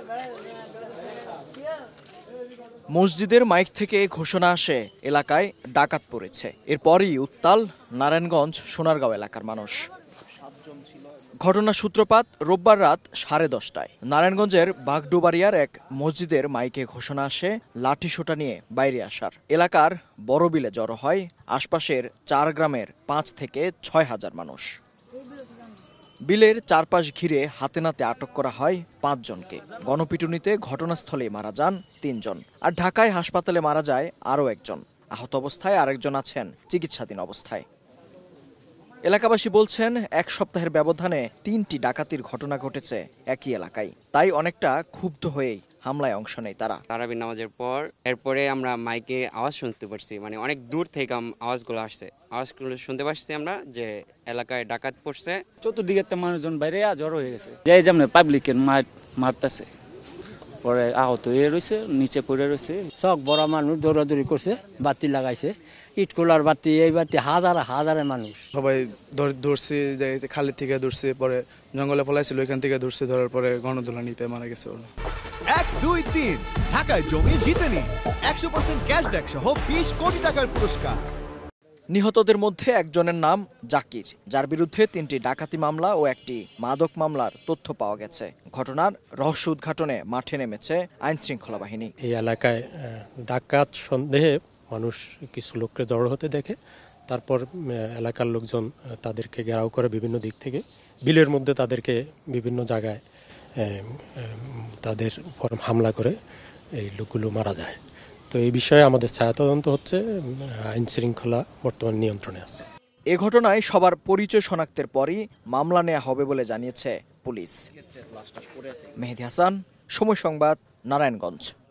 মসজিদের মাইক থেকে ঘোষণা আসে এলাকায় ডাকাত পড়েছে। এরপরই উত্তাল নারায়ণগঞ্জ সোনারগাঁও এলাকার মানুষ। ঘটনার সূত্রপাত রোববার রাত 10:30টায় নারায়ণগঞ্জের বাগডুবাড়িয়ার এক মসজিদের মাইকে ঘোষণা আসে লাঠিসোঁটা নিয়ে বাইরে আসার। এলাকার বড় বিলে জড়ো হয় আশপাশের 4 গ্রামের 5 থেকে 6 হাজার মানুষ। বিলের চারপাশ ঘিরে হাতে নাতে আটক করা হয় 5 জনকে। গণপিটুনিতে ঘটনাস্থলে মারা যান 3 জন, আর ঢাকায় হাসপাতালে মারা যায় আরও একজন। আহত অবস্থায় আরেকজন আছেন চিকিৎসাধীন অবস্থায়। এলাকাবাসী বলছেন, 1 সপ্তাহের ব্যবধানে 3টি ডাকাতির ঘটনা ঘটেছে একই এলাকায়। তাই অনেকটা ক্ষুব্ধ হয়েই হামলায় অংশ নেয় তারা। তারাবি নামাজের পর এরপরে আমরা মাইকে আওয়াজ শুনতে পারছি, মানে অনেক দূর থেকে আওয়াজগুলো আসছে। আওয়াজগুলো শুনতে পারছি আমরা যে এলাকায় ডাকাত পড়ছে। চতুর্দিকে মানুষজন বাইরে জড়ো হয়ে গেছে, যে যেমন পাবলিকের মারতেছে, পরে আহত হয়ে রয়েছে, নিচে পড়ে রয়েছে। সব বড় মানুষ দৌড়াদৌড়ি করছে, বাতি লাগাইছে, ইটকোলার বাতি, এই বাতি, হাজারে মানুষ সবাই ধরছে, খালি থেকে ধরছে, পরে জঙ্গলে পলাইছিল, ওইখান থেকে ধরছে, ধরার পরে গণদোলা নিতে মারা গেছে। 1, 2, 3 ঢাকায় জমি জিতে নিন 100% ক্যাশব্যাক সহ 20 কোটি টাকার পুরস্কার। নিহতদের মধ্যে একজনের নাম জাকির, যার বিরুদ্ধে 3টি ডাকাতি মামলা ও 1টি মাদক মামলার তথ্য পাওয়া গেছে। ঘটনার রহস্য উদ্ঘাটনে মাঠে নেমেছে আইন শৃঙ্খলা বাহিনী। এই এলাকায় ডাকাত সন্দেহে মানুষ কিছু লোককে জড়ো হতে দেখে, তারপর এলাকার লোকজন তাদেরকে ঘেরাও করে বিভিন্ন দিক থেকে। বিলের মধ্যে তাদেরকে বিভিন্ন জায়গায় তাদের উপর হামলা করে এই লোকগুলো মারা যায়। তো এই বিষয়ে আমাদের ছায়া তদন্ত হচ্ছে, আইন শৃঙ্খলা বর্তমান নিয়ন্ত্রণে আছে। এ ঘটনায় সবার পরিচয় শনাক্তের পরই মামলা নেওয়া হবে বলে জানিয়েছে পুলিশ। মেহেদী হাসান, সময় সংবাদ, নারায়ণগঞ্জ।